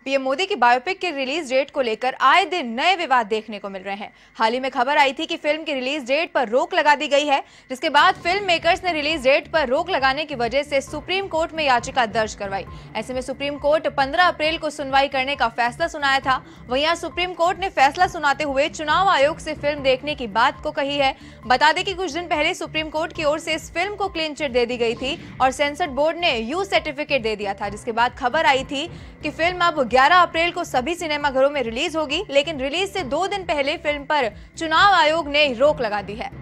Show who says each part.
Speaker 1: PM Modi की biopic के release date को लेकर आए दिन नए विवाद देखने को मिल रहे हैं। हाल ही में खबर आई थी कि फिल्म की रिलीज डेट पर रोक लगा दी गई है, जिसके बाद फिल्म मेकर्स ने रिलीज डेट पर रोक लगाने की वजह से सुप्रीम कोर्ट में याचिका दर्ज करवाई। ऐसे में सुप्रीम कोर्ट 15 अप्रैल को सुनवाई करने का फैसला सुनाया था। वहीं आज सुप्रीम कोर्ट ने फैसला सुनाते हुए चुनाव आयोग से फिल्म देखने की बात को कही है। बता दें कि कुछ दिन पहले सुप्रीम कोर्ट की ओर से इस फिल्म को क्लीन चिट दे दी गई थी और सेंसर बोर्ड ने यू सर्टिफिकेट दे दिया था, जिसके बाद खबर आई थी कि फिल्म अब 11 अप्रैल को सभी सिनेमाघरों में रिलीज होगी। लेकिन रिलीज से 2 दिन पहले फिल्म पर चुनाव आयोग ने रोक लगा दी है।